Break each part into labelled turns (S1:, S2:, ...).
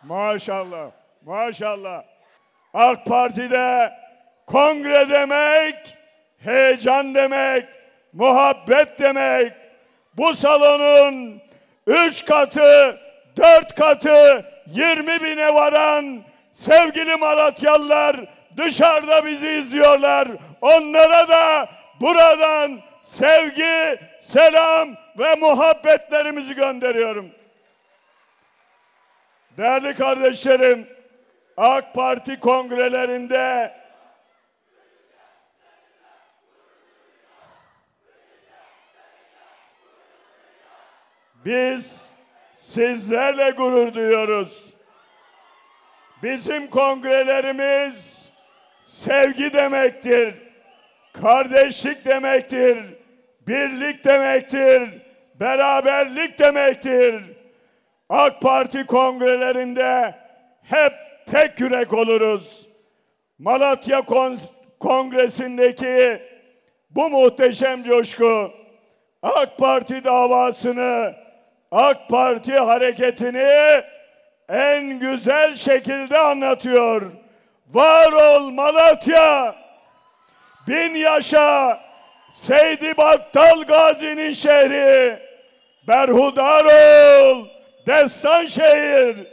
S1: Maşallah, maşallah. AK Parti'de kongre demek, heyecan demek, muhabbet demek. Bu salonun 3 katı, 4 katı, 20 bine varan sevgili Malatyalılar dışarıda bizi izliyorlar. Onlara da buradan sevgi, selam ve muhabbetlerimizi gönderiyorum. Değerli kardeşlerim, AK Parti kongrelerinde biz sizlerle gurur duyuyoruz. Bizim kongrelerimiz sevgi demektir, kardeşlik demektir, birlik demektir, beraberlik demektir. AK Parti kongrelerinde hep tek yürek oluruz. Malatya Kongresi'ndeki bu muhteşem coşku, AK Parti davasını, AK Parti hareketini en güzel şekilde anlatıyor. Var ol Malatya, bin yaşa Seydi Battal Gazi'nin şehri, berhudar ol destan şehir.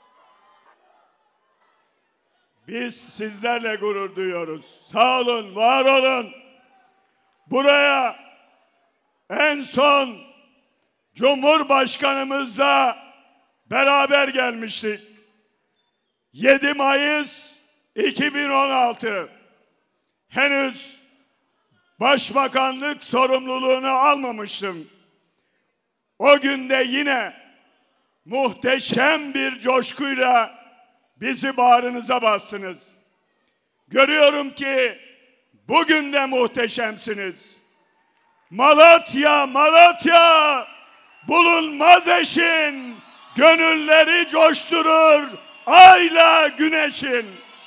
S1: Biz sizlerle gurur duyuyoruz. Sağ olun, var olun. Buraya en son Cumhurbaşkanımızla beraber gelmiştik. 7 Mayıs 2016. Henüz başbakanlık sorumluluğunu almamıştım. O günde yine muhteşem bir coşkuyla bizi bağrınıza bastınız. Görüyorum ki bugün de muhteşemsiniz. Malatya, Malatya, bulunmaz eşin, gönülleri coşturur, ayla güneşin.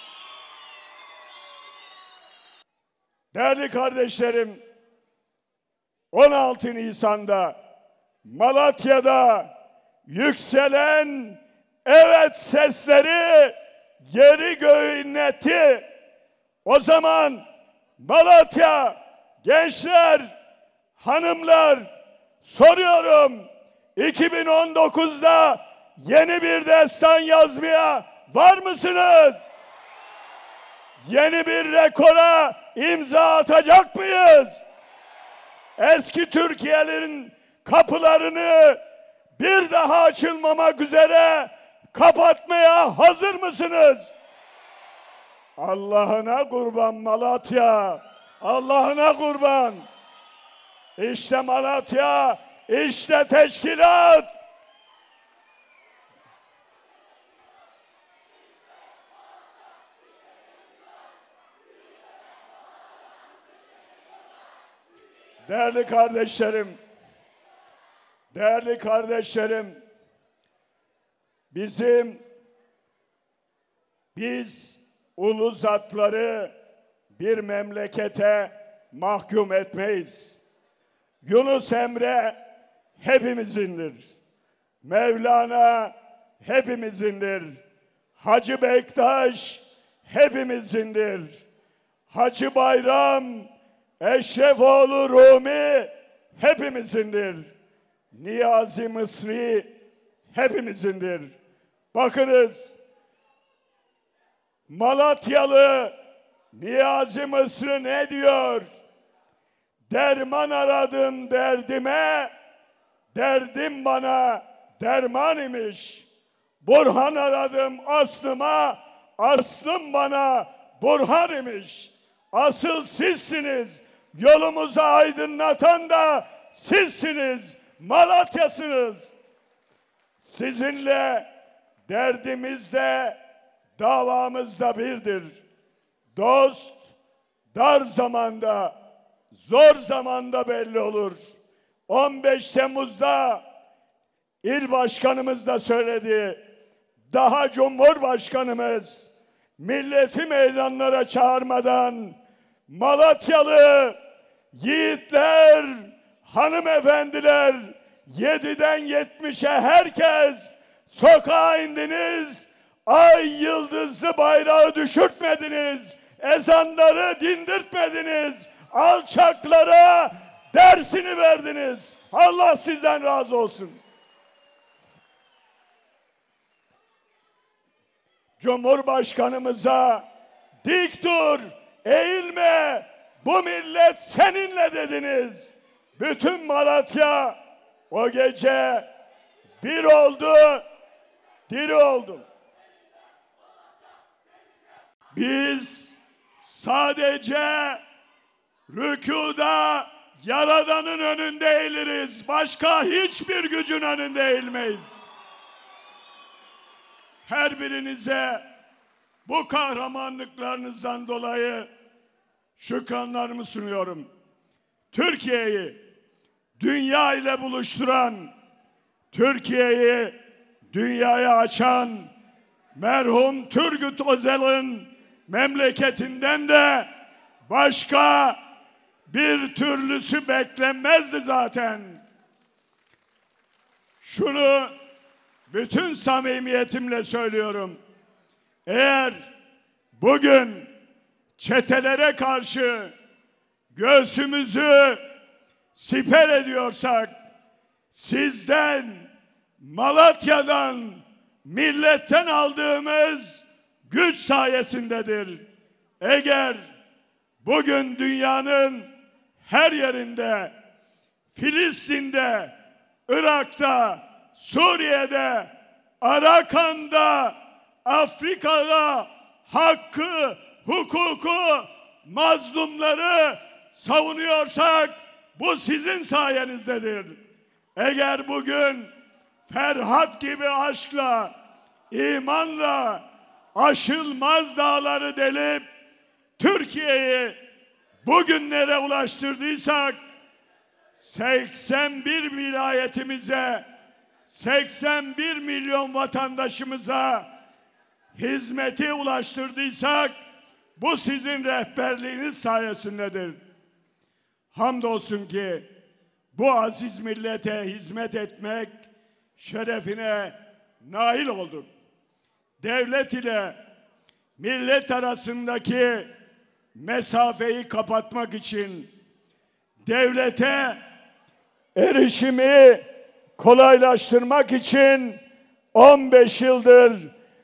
S1: Değerli kardeşlerim, 16 Nisan'da Malatya'da yükselen evet sesleri yeri göğü inletti. O zaman Malatya gençler, hanımlar soruyorum, 2019'da yeni bir destan yazmaya var mısınız? Yeni bir rekora imza atacak mıyız? Eski Türkiye'nin kapılarını bir daha açılmamak üzere kapatmaya hazır mısınız? Allah'ına kurban Malatya, Allah'ına kurban. İşte Malatya, işte teşkilat. Değerli kardeşlerim, değerli kardeşlerim, biz ulu zatları bir memlekete mahkum etmeyiz. Yunus Emre hepimizindir. Mevlana hepimizindir. Hacı Bektaş hepimizindir. Hacı Bayram, Eşrefoğlu Rumi hepimizindir. Niyazi Mısri hepimizindir. Bakınız, Malatyalı Niyazi Mısri ne diyor? Derman aradım derdime, derdim bana derman imiş. Burhan aradım aslıma, aslım bana burhan imiş. Asıl sizsiniz, yolumuzu aydınlatan da sizsiniz, Malatya'sınız. Sizinle derdimiz de davamız da birdir. Dost dar zamanda, zor zamanda belli olur. 15 Temmuz'da İl Başkanımız da söyledi. Daha Cumhurbaşkanımız milleti meydanlara çağırmadan Malatyalı yiğitler, hanımefendiler 7'den 70'e herkes sokağa indiniz ay yıldızlı bayrağı düşürtmediniz. Ezanları dindirtmediniz. Alçaklara dersini verdiniz. Allah sizden razı olsun. Cumhurbaşkanımıza dik dur, eğilme, bu millet seninle dediniz. Bütün Malatya o gece bir oldu, diri oldu. Biz sadece rükuda Yaradan'ın önünde eğiliriz. Başka hiçbir gücün önünde eğilmeyiz. Her birinize bu kahramanlıklarınızdan dolayı şükranlarımı sunuyorum. Türkiye'yi dünya ile buluşturan, Türkiye'yi dünyaya açan merhum Turgut Özal'ın memleketinden de başka bir türlüsü beklenmezdi zaten. Şunu bütün samimiyetimle söylüyorum. Eğer bugün çetelere karşı göğsümüzü siper ediyorsak, sizden, Malatya'dan, milletten aldığımız güç sayesindedir. Eğer bugün dünyanın her yerinde, Filistin'de, Irak'ta, Suriye'de, Arakan'da, Afrika'da hakkı, hukuku, mazlumları savunuyorsak bu sizin sayenizdedir. Eğer bugün Ferhat gibi aşkla, imanla aşılmaz dağları delip Türkiye'yi bugünlere ulaştırdıysak, 81 vilayetimize, 81 milyon vatandaşımıza hizmeti ulaştırdıysak bu sizin rehberliğiniz sayesindedir. Hamdolsun ki bu aziz millete hizmet etmek şerefine nail olduk. Devlet ile millet arasındaki mesafeyi kapatmak için, devlete erişimi kolaylaştırmak için 15 yıldır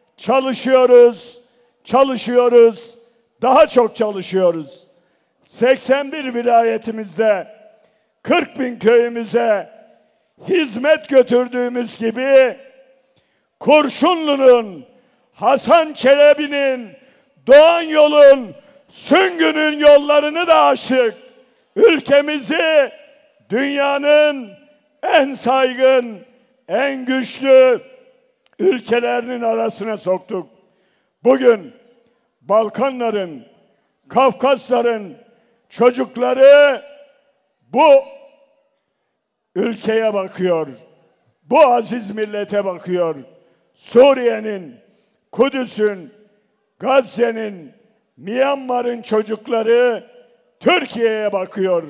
S1: çalışıyoruz, daha çok çalışıyoruz. 81 vilayetimizde 40 bin köyümüze hizmet götürdüğümüz gibi Kurşunlu'nun, Hasan Çelebi'nin, Doğan Yol'un, Süngü'nün yollarını da açtık. Ülkemizi dünyanın en saygın, en güçlü ülkelerinin arasına soktuk. Bugün Balkanların, Kafkasların çocukları bu ülkeye bakıyor. Bu aziz millete bakıyor. Suriye'nin, Kudüs'ün, Gazze'nin, Myanmar'ın çocukları Türkiye'ye bakıyor.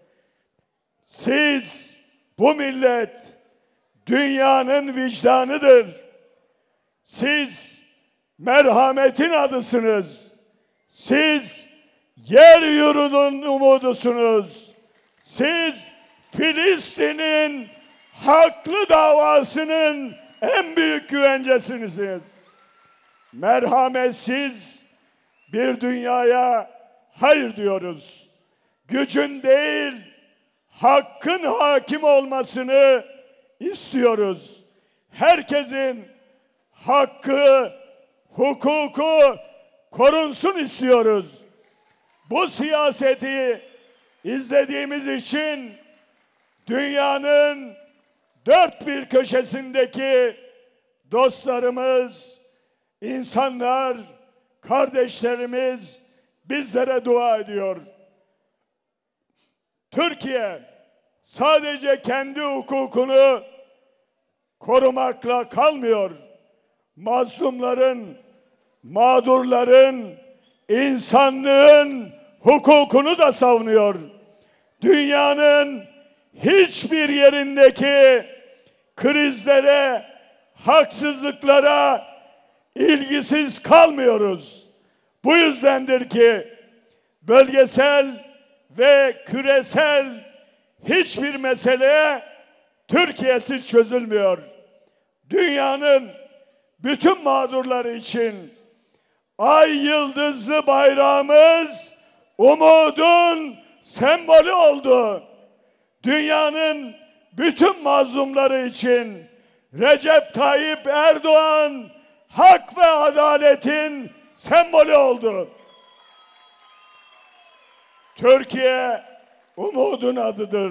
S1: Siz, bu millet dünyanın vicdanıdır. Siz merhametin adısınız. Siz yeryurunun umudusunuz. Siz Filistin'in haklı davasının en büyük güvencesiniz. Merhametsiz bir dünyaya hayır diyoruz. Gücün değil, hakkın hakim olmasını istiyoruz. Herkesin hakkı, hukuku korunsun istiyoruz. Bu siyaseti izlediğimiz için dünyanın dört bir köşesindeki dostlarımız, insanlar, kardeşlerimiz bizlere dua ediyor. Türkiye sadece kendi hukukunu korumakla kalmıyor. Mazlumların, mağdurların, insanlığın hukukunu da savunuyor. Dünyanın hiçbir yerindeki krizlere, haksızlıklara ilgisiz kalmıyoruz. Bu yüzdendir ki bölgesel ve küresel hiçbir mesele Türkiye'siz çözülmüyor. Dünyanın bütün mağdurları için ay yıldızlı bayrağımız umudun sembolü oldu. Dünyanın bütün mazlumları için Recep Tayyip Erdoğan hak ve adaletin sembolü oldu. Türkiye umudun adıdır.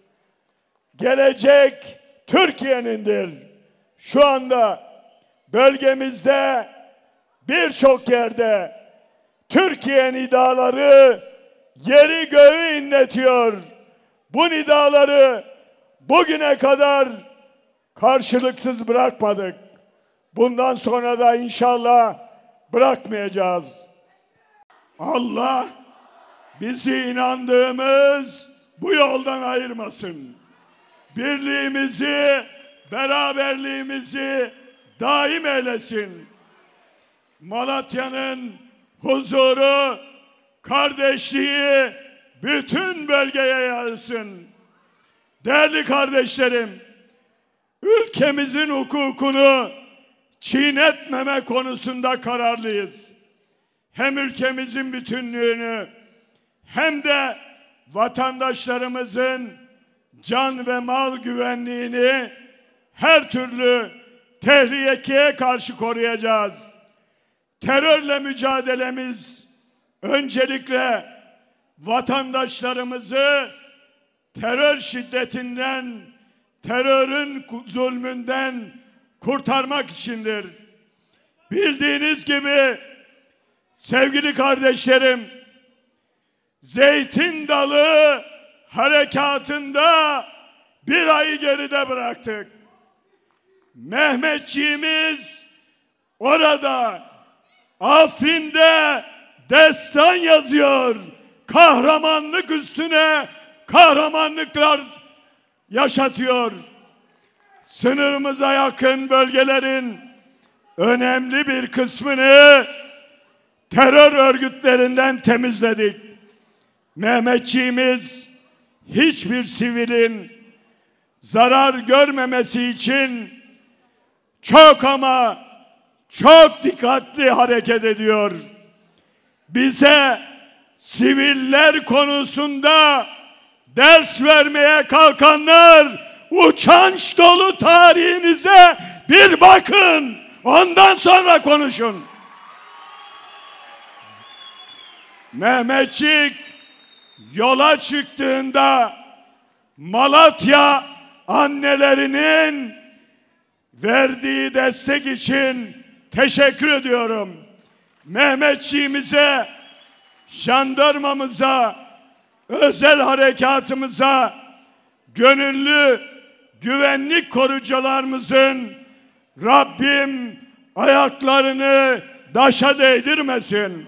S1: Gelecek Türkiye'nindir. Şu anda bölgemizde birçok yerde Türkiye nidaları yeri göğü inletiyor. Bu nidaları bugüne kadar karşılıksız bırakmadık. Bundan sonra da inşallah bırakmayacağız. Allah bizi inandığımız bu yoldan ayırmasın. Birliğimizi, beraberliğimizi daim eylesin. Malatya'nın huzuru, kardeşliği bütün bölgeye yayılsın. Değerli kardeşlerim, ülkemizin hukukunu çiğnetmeme konusunda kararlıyız. Hem ülkemizin bütünlüğünü hem de vatandaşlarımızın can ve mal güvenliğini her türlü tehlikeye karşı koruyacağız. Terörle mücadelemiz öncelikle vatandaşlarımızı terör şiddetinden, terörün zulmünden kurtarmak içindir. Bildiğiniz gibi sevgili kardeşlerim, Zeytin Dalı harekatında bir ayı geride bıraktık. Mehmetçiğimiz orada Afrin'de destan yazıyor. Kahramanlık üstüne kahramanlıklar yaşatıyor. Sınırımıza yakın bölgelerin önemli bir kısmını terör örgütlerinden temizledik. Mehmetçiğimiz hiçbir sivilin zarar görmemesi için çok ama çok dikkatli hareket ediyor. Bize siviller konusunda ders vermeye kalkanlar, uçanç dolu tarihinize bir bakın. Ondan sonra konuşun. Mehmetçik yola çıktığında Malatya annelerinin verdiği destek için teşekkür ediyorum. Mehmetçiğimize, jandarmamıza, özel harekatımıza, gönüllü güvenlik korucularımızın Rabbim ayaklarını daşa değdirmesin.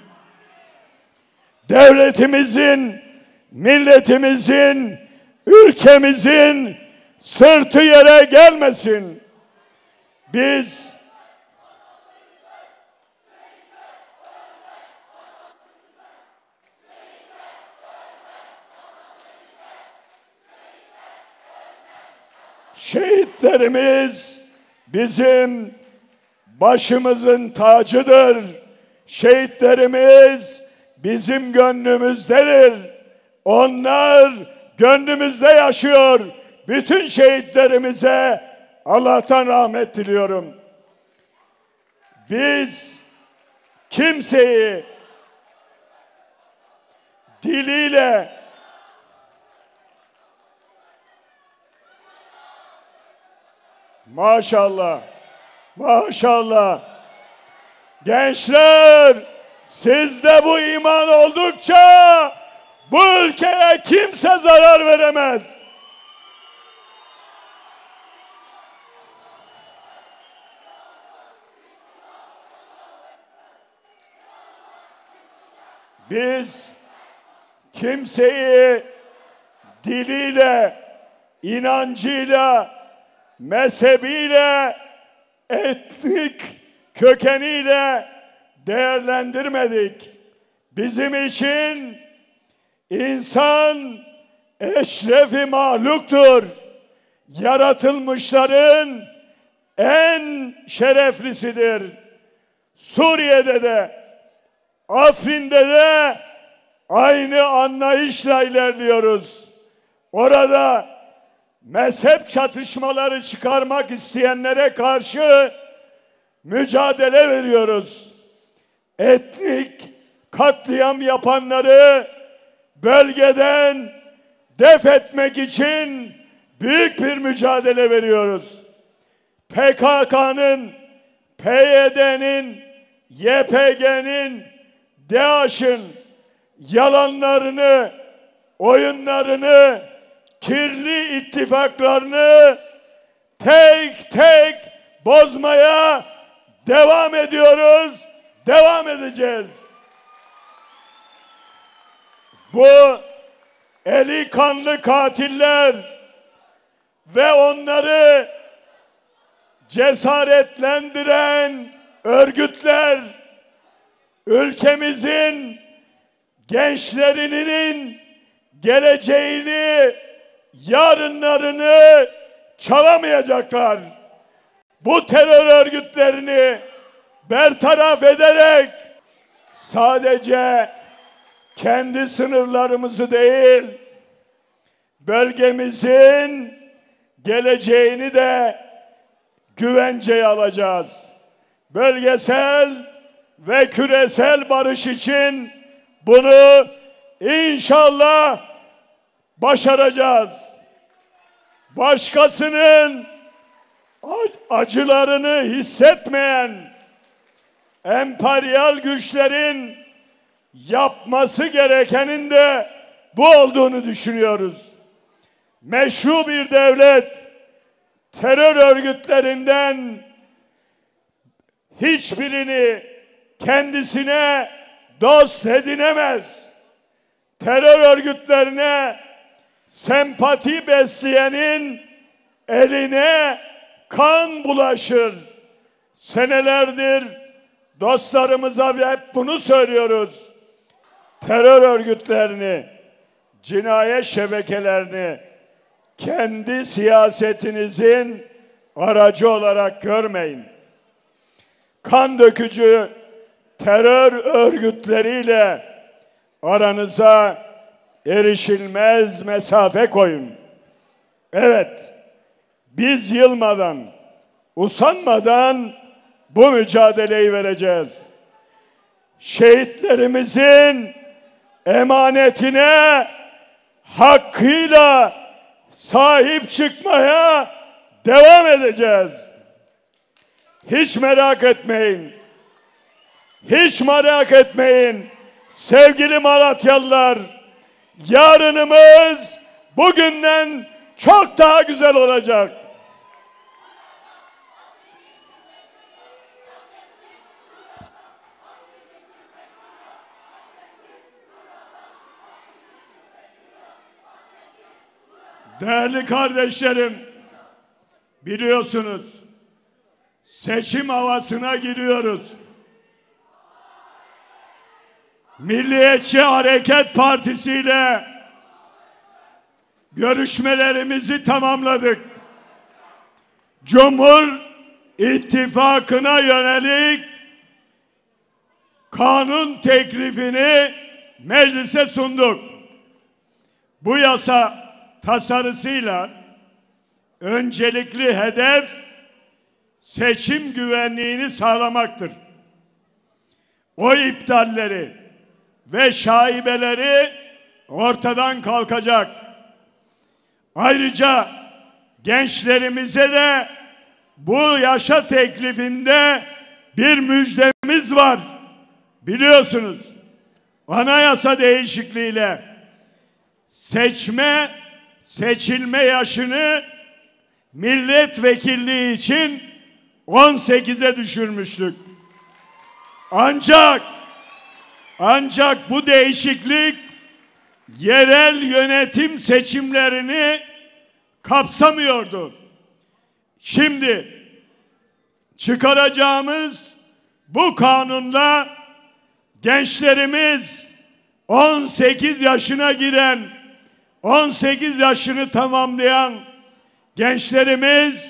S1: Devletimizin, milletimizin, ülkemizin sırtı yere gelmesin. Biz şehitlerimiz bizim başımızın tacıdır. Şehitlerimiz bizim gönlümüzdedir. Onlar gönlümüzde yaşıyor. Bütün şehitlerimize Allah'tan rahmet diliyorum. Biz kimseyi diliyle, maşallah, maşallah, gençler, sizde bu iman oldukça bu ülkeye kimse zarar veremez. Biz kimseyi diliyle, inancıyla, mezhebiyle, etnik kökeniyle değerlendirmedik. Bizim için insan eşrefi mahluktur. Yaratılmışların en şereflisidir. Suriye'de de, Afrin'de de aynı anlayışla ilerliyoruz. Orada mezhep çatışmaları çıkarmak isteyenlere karşı mücadele veriyoruz. Etnik katliam yapanları bölgeden def etmek için büyük bir mücadele veriyoruz. PKK'nın, PYD'nin, YPG'nin, DAEŞ'in yalanlarını, oyunlarını, kirli ittifaklarını tek tek bozmaya devam ediyoruz, devam edeceğiz. Bu eli kanlı katiller ve onları cesaretlendiren örgütler ülkemizin gençlerinin geleceğini, yarınlarını çalamayacaklar. Bu terör örgütlerini bertaraf ederek sadece kendi sınırlarımızı değil, bölgemizin geleceğini de güvenceye alacağız. Bölgesel ve küresel barış için bunu inşallah başaracağız. Başkasının acılarını hissetmeyen emperyal güçlerin yapması gerekenin de bu olduğunu düşünüyoruz. Meşru bir devlet terör örgütlerinden hiçbirini kendisine dost edinemez. Terör örgütlerine sempati besleyenin eline kan bulaşır. Senelerdir dostlarımıza hep bunu söylüyoruz. Terör örgütlerini, cinayet şebekelerini kendi siyasetinizin aracı olarak görmeyin. Kan dökücü terör örgütleriyle aranıza erişilmez mesafe koyun. Evet, biz yılmadan, usanmadan bu mücadeleyi vereceğiz. Şehitlerimizin emanetine hakkıyla sahip çıkmaya devam edeceğiz. Hiç merak etmeyin. Hiç merak etmeyin. Sevgili Malatyalılar, yarınımız bugünden çok daha güzel olacak. Değerli kardeşlerim, biliyorsunuz seçim havasına giriyoruz. Milliyetçi Hareket Partisi ile görüşmelerimizi tamamladık. Cumhur İttifakı'na yönelik kanun teklifini meclise sunduk. Bu yasa tasarısıyla öncelikli hedef seçim güvenliğini sağlamaktır. Oy iptalleri ve şaibeleri ortadan kalkacak. Ayrıca gençlerimize de bu yasa teklifinde bir müjdemiz var. Biliyorsunuz, anayasa değişikliğiyle seçilme yaşını milletvekilliği için 18'e düşürmüştük. Ancak bu değişiklik yerel yönetim seçimlerini kapsamıyordu. Şimdi çıkaracağımız Bu kanunla gençlerimiz 18 yaşına giren, 18 yaşını tamamlayan gençlerimiz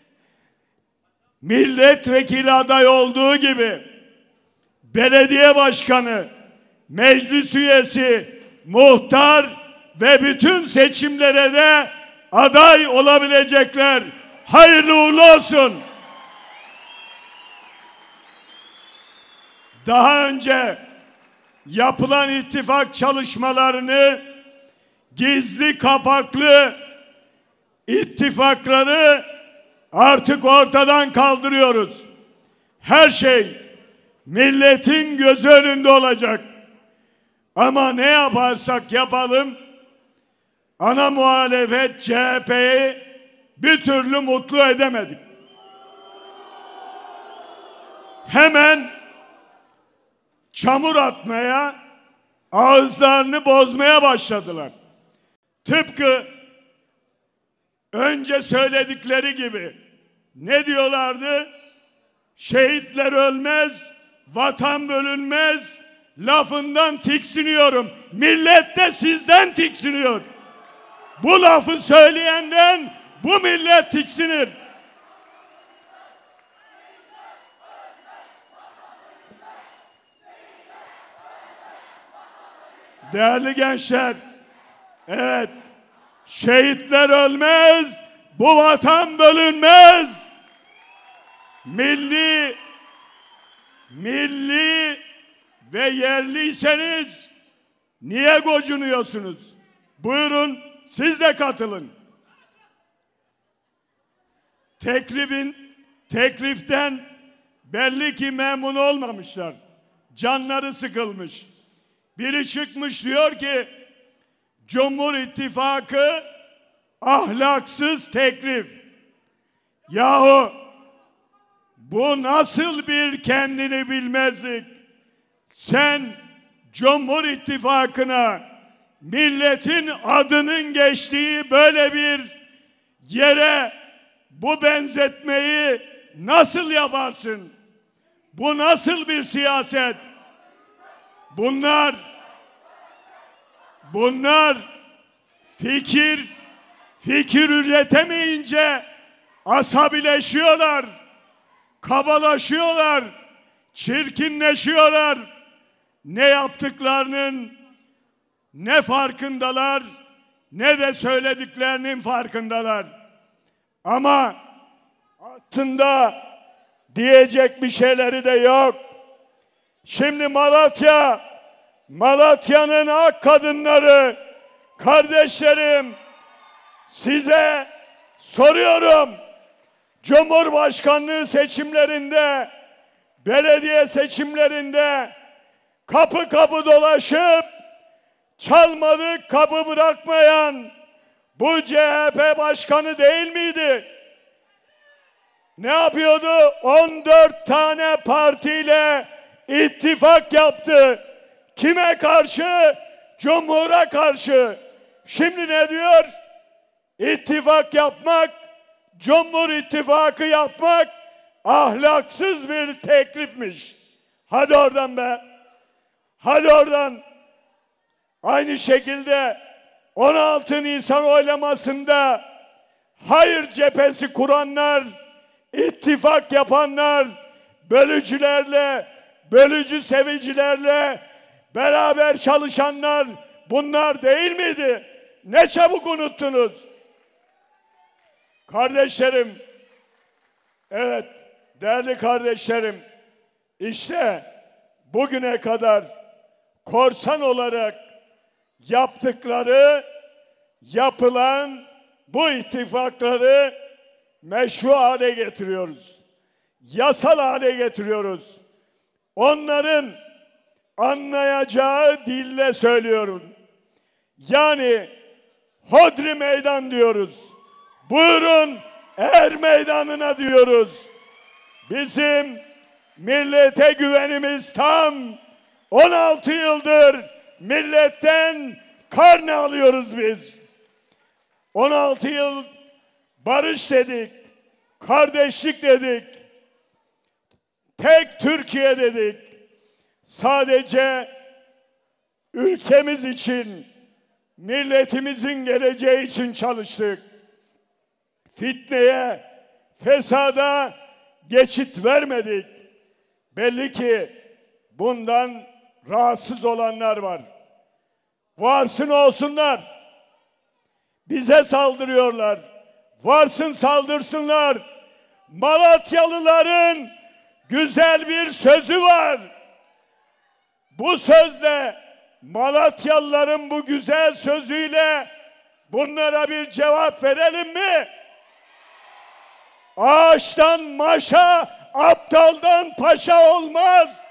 S1: milletvekili adayı olduğu gibi belediye başkanı, meclis üyesi, muhtar ve bütün seçimlere de aday olabilecekler. Hayırlı uğurlu olsun. Daha önce yapılan ittifak çalışmalarını, gizli kapaklı ittifakları artık ortadan kaldırıyoruz. Her şey milletin gözü önünde olacak. Ama ne yaparsak yapalım, ana muhalefet CHP'yi bir türlü mutlu edemedik. Hemen çamur atmaya, ağızlarını bozmaya başladılar. Tıpkı önce söyledikleri gibi. Ne diyorlardı? Şehitler ölmez, vatan bölünmez. Lafından tiksiniyorum. Millet de sizden tiksiniyor. Bu lafı söyleyenden bu millet tiksinir. Değerli gençler, evet, şehitler ölmez, bu vatan bölünmez. Milli ve yerliyseniz niye gocunuyorsunuz? Buyurun, siz de katılın. Tekliften belli ki memnun olmamışlar. Canları sıkılmış. Biri çıkmış diyor ki Cumhur İttifakı ahlaksız teklif. Yahu bu nasıl bir kendini bilmezlik? Sen Cumhur İttifakı'na milletin adının geçtiği böyle bir yere bu benzetmeyi nasıl yaparsın? Bu nasıl bir siyaset? Bunlar fikir üretemeyince asabileşiyorlar, kabalaşıyorlar, çirkinleşiyorlar. Ne yaptıklarının ne farkındalar, ne de söylediklerinin farkındalar. Ama aslında diyecek bir şeyleri de yok. Şimdi Malatya'nın ak kadınları, kardeşlerim, size soruyorum. Cumhurbaşkanlığı seçimlerinde, belediye seçimlerinde kapı kapı dolaşıp çalmadık kapı bırakmayan bu CHP başkanı değil miydi? Ne yapıyordu? 14 tane partiyle ittifak yaptı. Kime karşı? Cumhur'a karşı. Şimdi ne diyor? İttifak yapmak, Cumhur İttifakı yapmak ahlaksız bir teklifmiş. Hadi oradan be. Hadi oradan. Aynı şekilde 16 Nisan oylamasında hayır cephesi kuranlar, ittifak yapanlar, bölücülerle, bölücü sevicilerle beraber çalışanlar bunlar değil miydi? Ne çabuk unuttunuz. Kardeşlerim, evet değerli kardeşlerim, işte bugüne kadar korsan olarak yapılan bu ittifakları meşru hale getiriyoruz. Yasal hale getiriyoruz. Onların anlayacağı dille söylüyorum. Yani hodri meydan diyoruz. Buyurun er meydanına diyoruz. Bizim millete güvenimiz tam. 16 yıldır milletten karne alıyoruz biz. 16 yıl barış dedik, kardeşlik dedik. tek Türkiye dedik. Sadece ülkemiz için, milletimizin geleceği için çalıştık. Fitneye, fesada geçit vermedik. Belli ki bundan rahatsız olanlar var. Varsın olsunlar. Bize saldırıyorlar. Varsın saldırsınlar. Malatyalıların güzel bir sözü var. Bu sözle, Malatyalıların bu güzel sözüyle bunlara bir cevap verelim mi? Ağaçtan maşa, aptaldan paşa olmaz.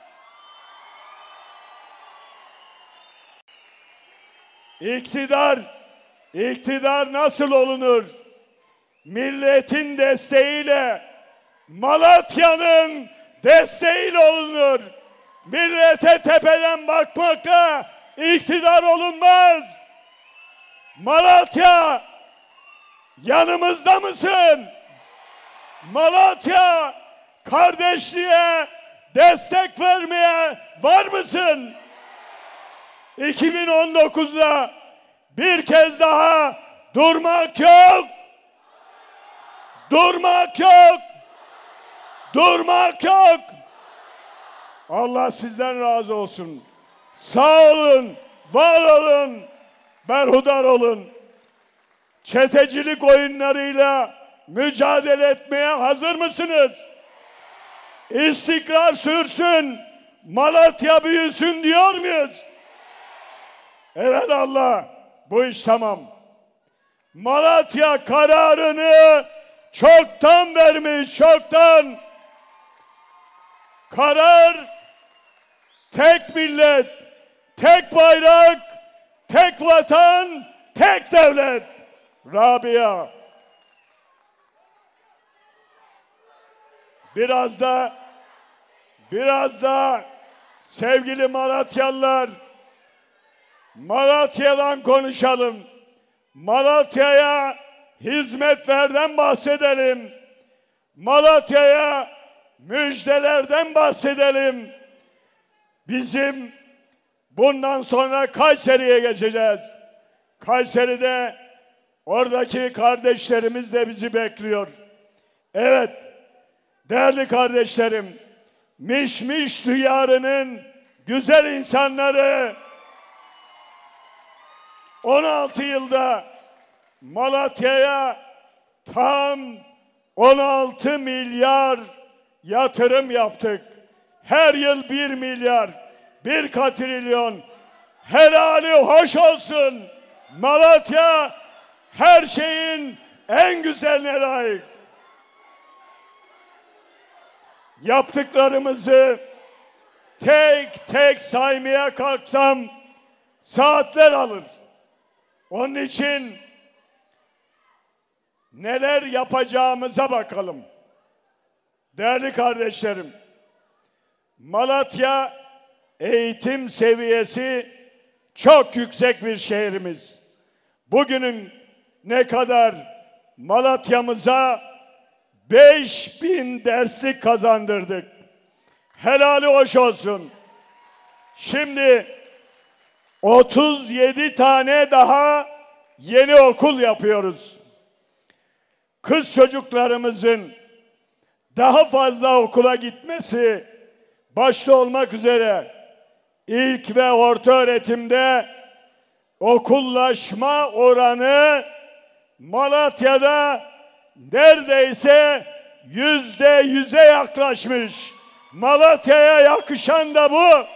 S1: İktidar nasıl olunur? Milletin desteğiyle, Malatya'nın desteğiyle olunur. Millete tepeden bakmakla iktidar olunmaz. Malatya, yanımızda mısın? Malatya, kardeşliğe destek vermeye var mısın? 2019'da bir kez daha durmak yok. Durmak yok. Durmak yok. Allah sizden razı olsun. Sağ olun, var olun, berhudar olun. Çetecilik oyunlarıyla mücadele etmeye hazır mısınız? İstikrar sürsün, Malatya büyüsün diyor muyuz? Evet Allah, bu iş tamam. Malatya kararını çoktan vermiş, çoktan. Karar tek millet, tek bayrak, tek vatan, tek devlet. Rabia. Biraz da sevgili Malatyalılar, Malatya'dan konuşalım. Malatya'ya hizmetlerden bahsedelim. Malatya'ya müjdelerden bahsedelim. Bizim bundan sonra Kayseri'ye geçeceğiz. Kayseri'de oradaki kardeşlerimiz de bizi bekliyor. Evet, değerli kardeşlerim, Mişmiş diyarının güzel insanları 16 yılda Malatya'ya tam 16 milyar yatırım yaptık. Her yıl 1 milyar, 1 katrilyon. Helali hoş olsun. Malatya her şeyin en güzeline layık. Yaptıklarımızı tek tek saymaya kalksam saatler alır. Onun için neler yapacağımıza bakalım. Değerli kardeşlerim, Malatya eğitim seviyesi çok yüksek bir şehrimiz. Bugünün ne kadar Malatya'mıza 5000 derslik kazandırdık. Helali hoş olsun. Şimdi 37 tane daha yeni okul yapıyoruz. Kız çocuklarımızın daha fazla okula gitmesi başta olmak üzere ilk ve orta öğretimde okullaşma oranı Malatya'da neredeyse %100'e yaklaşmış. Malatya'ya yakışan da bu.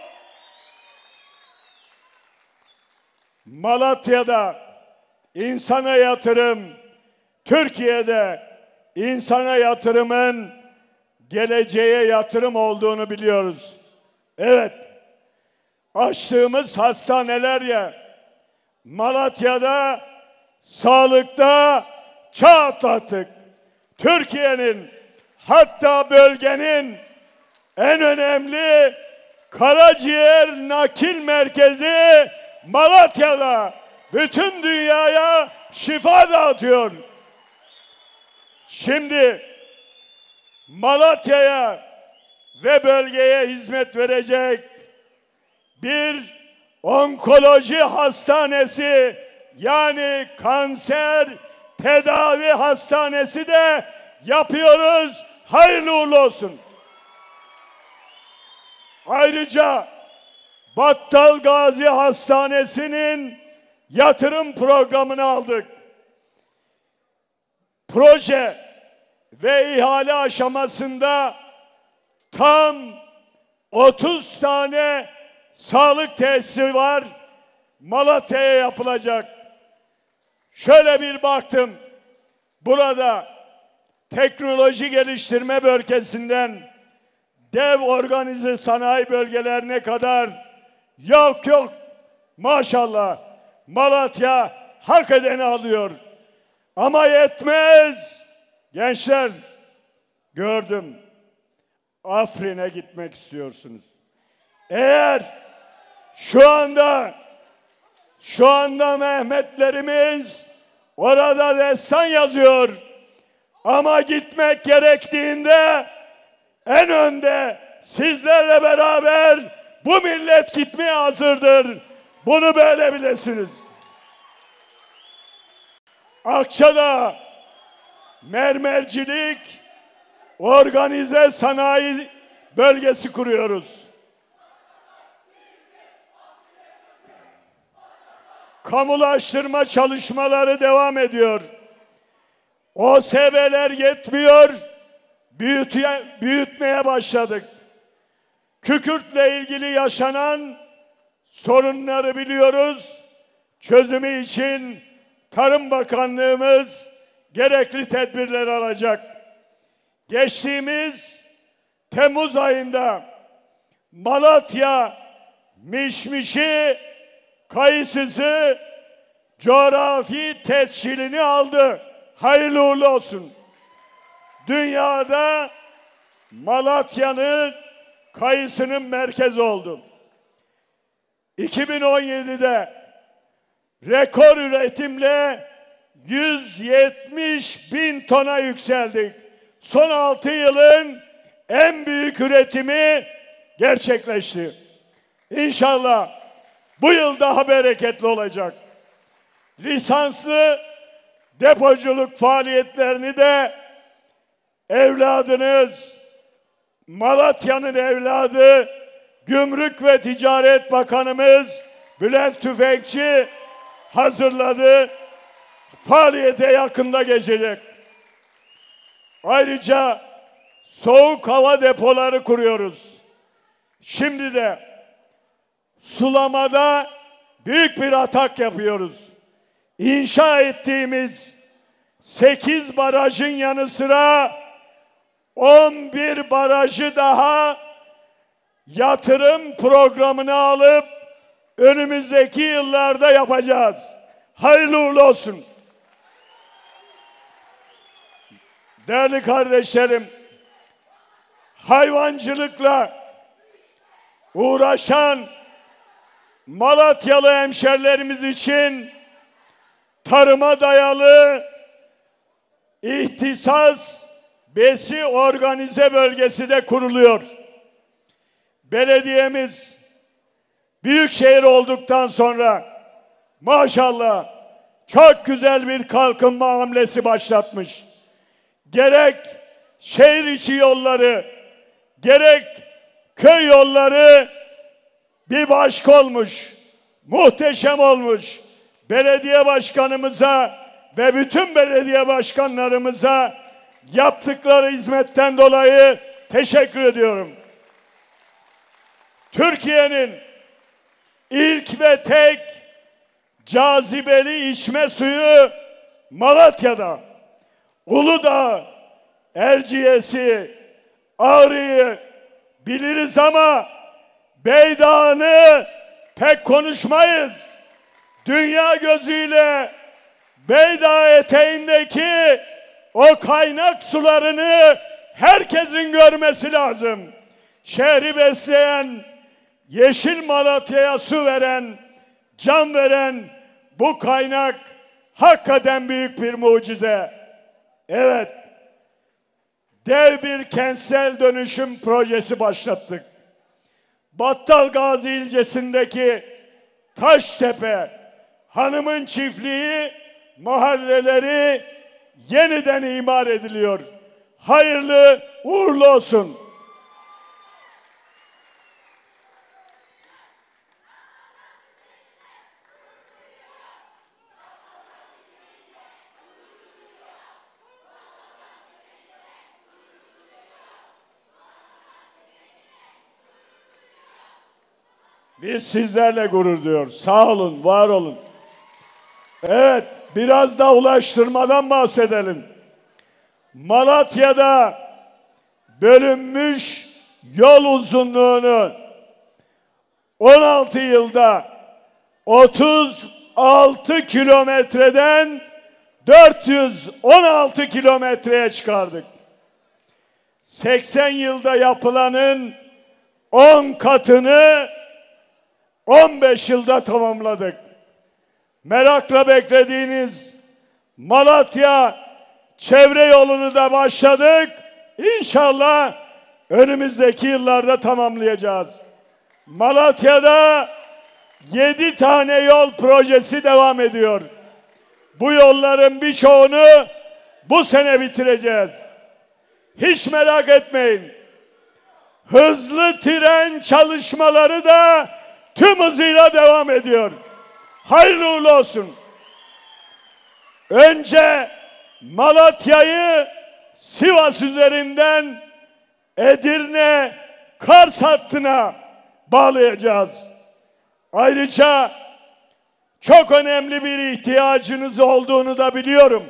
S1: Malatya'da insana yatırım, Türkiye'de insana yatırımın geleceğe yatırım olduğunu biliyoruz. Evet, açtığımız hastaneler Malatya'da sağlıkta çağ atlattık. Türkiye'nin hatta bölgenin en önemli karaciğer nakil merkezi Malatya'da bütün dünyaya şifa dağıtıyor. Şimdi Malatya'ya ve bölgeye hizmet verecek bir onkoloji hastanesi, yani kanser tedavi hastanesi de yapıyoruz. Hayırlı uğurlu olsun. Ayrıca Battal Gazi Hastanesi'nin yatırım programını aldık. Proje ve ihale aşamasında tam 30 tane sağlık tesisi var. Malatya'ya yapılacak. Şöyle bir baktım. Burada teknoloji geliştirme bölgesinden dev organize sanayi bölgelerine kadar yok maşallah Malatya hak edeni alıyor. Ama yetmez. Gençler, gördüm. Afrin'e gitmek istiyorsunuz. Eğer şu anda Mehmetlerimiz orada destan yazıyor. Ama gitmek gerektiğinde en önde sizlerle beraber bu millet gitmeye hazırdır. Bunu böyle bilesiniz. Akça'da mermercilik organize sanayi bölgesi kuruyoruz. Kamulaştırma çalışmaları devam ediyor. OSB'ler yetmiyor, büyütmeye başladık. Kükürtle ilgili yaşanan sorunları biliyoruz. Çözümü için Tarım Bakanlığımız gerekli tedbirler alacak. Geçtiğimiz Temmuz ayında Malatya mişmişi, kayısısı coğrafi tescilini aldı. Hayırlı uğurlu olsun. Dünyada Malatya'nın kayısının merkezi oldu. 2017'de rekor üretimle 170 bin tona yükseldik. Son 6 yılın en büyük üretimi gerçekleşti. İnşallah bu yıl daha bereketli olacak. Lisanslı depoculuk faaliyetlerini de evladınız, Malatya'nın evladı, Gümrük ve Ticaret Bakanımız Bülent Tüfekçi hazırladı. Faaliyete yakında geçecek. Ayrıca soğuk hava depoları kuruyoruz. Şimdi de sulamada büyük bir atak yapıyoruz. İnşa ettiğimiz 8 barajın yanı sıra 11 barajı daha yatırım programına alıp önümüzdeki yıllarda yapacağız. Hayırlı uğurlu olsun. Değerli kardeşlerim, hayvancılıkla uğraşan Malatyalı hemşerilerimiz için tarıma dayalı ihtisas besi organize bölgesi de kuruluyor. Belediyemiz büyükşehir olduktan sonra maşallah çok güzel bir kalkınma hamlesi başlatmış. Gerek şehir içi yolları, gerek köy yolları bir başka olmuş, muhteşem olmuş. Belediye başkanımıza ve bütün belediye başkanlarımıza yaptıkları hizmetten dolayı teşekkür ediyorum. Türkiye'nin ilk ve tek cazibeli içme suyu Malatya'da. Uludağ, Erciyes'i, Ağrı'yı biliriz ama Beydağ'ını pek konuşmayız. Dünya gözüyle Beydağ eteğindeki o kaynak sularını herkesin görmesi lazım. Şehri besleyen, yeşil Malatya'ya su veren, can veren bu kaynak hakikaten büyük bir mucize. Evet, dev bir kentsel dönüşüm projesi başlattık. Battalgazi ilçesindeki Taştepe Hanımın Çiftliği mahalleleri yeniden imar ediliyor. Hayırlı uğurlu olsun. Biz sizlerle gurur duyuyoruz. Sağ olun, var olun. Evet, biraz da ulaştırmadan bahsedelim. Malatya'da bölünmüş yol uzunluğunu 16 yılda 36 kilometreden 416 kilometreye çıkardık. 80 yılda yapılanın 10 katını 15 yılda tamamladık. Merakla beklediğiniz Malatya çevre yolunu da başladık. İnşallah önümüzdeki yıllarda tamamlayacağız. Malatya'da 7 tane yol projesi devam ediyor. Bu yolların birçoğunu bu sene bitireceğiz. Hiç merak etmeyin. Hızlı tren çalışmaları da tüm hızıyla devam ediyor. Hayırlı uğurlu olsun. Önce Malatya'yı Sivas üzerinden Edirne, Kars hattına bağlayacağız. Ayrıca çok önemli bir ihtiyacınız olduğunu da biliyorum.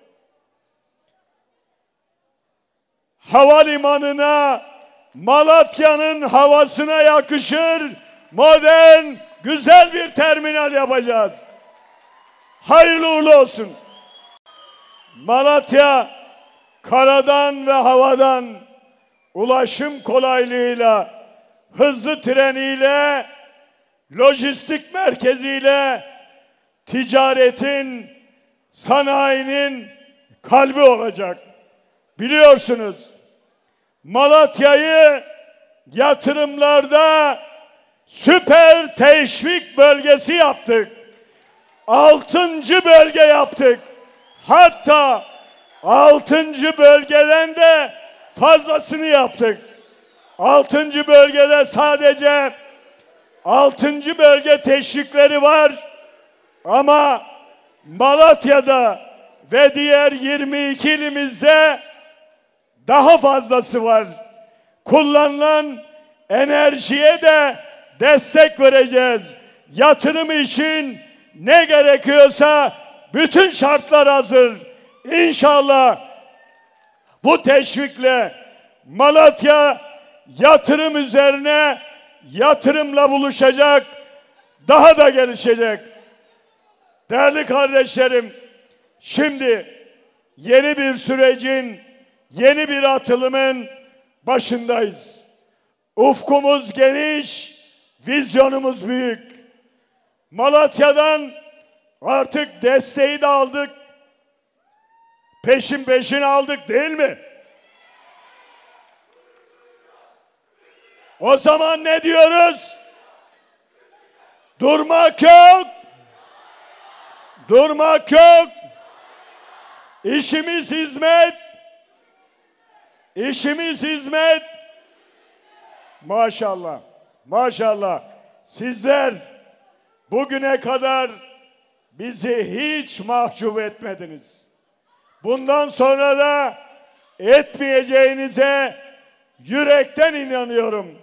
S1: Havalimanına, Malatya'nın havasına yakışır modern, güzel bir terminal yapacağız. Hayırlı uğurlu olsun. Malatya, karadan ve havadan ulaşım kolaylığıyla, hızlı treniyle, lojistik merkeziyle ticaretin, sanayinin kalbi olacak. Biliyorsunuz, Malatya'yı yatırımlarda süper teşvik bölgesi yaptık. 6. bölge yaptık. Hatta 6. bölgeden de fazlasını yaptık. 6. bölgede sadece 6. bölge teşvikleri var. Ama Malatya'da ve diğer 22 ilimizde daha fazlası var. Kullanılan enerjiye de destek vereceğiz. Yatırım için ne gerekiyorsa bütün şartlar hazır. İnşallah bu teşvikle Malatya yatırım üzerine yatırımla buluşacak, daha da gelişecek. Değerli kardeşlerim, şimdi yeni bir sürecin, yeni bir atılımın başındayız. Ufkumuz geniş, vizyonumuz büyük. Malatya'dan artık desteği de aldık. Peşin peşin aldık değil mi? O zaman ne diyoruz? Durmak yok. Durmak yok. İşimiz hizmet. İşimiz hizmet. Maşallah. Maşallah. Sizler bugüne kadar bizi hiç mahcup etmediniz. Bundan sonra da etmeyeceğinize yürekten inanıyorum.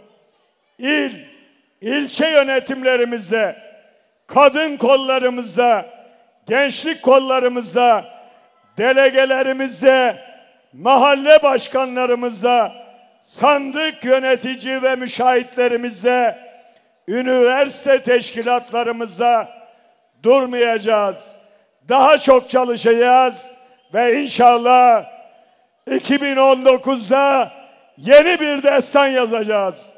S1: İlçe yönetimlerimizde, kadın kollarımızda, gençlik kollarımızda, delegelerimizde, mahalle başkanlarımızda, sandık yönetici ve müşahitlerimizde, üniversite teşkilatlarımızda durmayacağız. Daha çok çalışacağız ve inşallah 2019'da yeni bir destan yazacağız.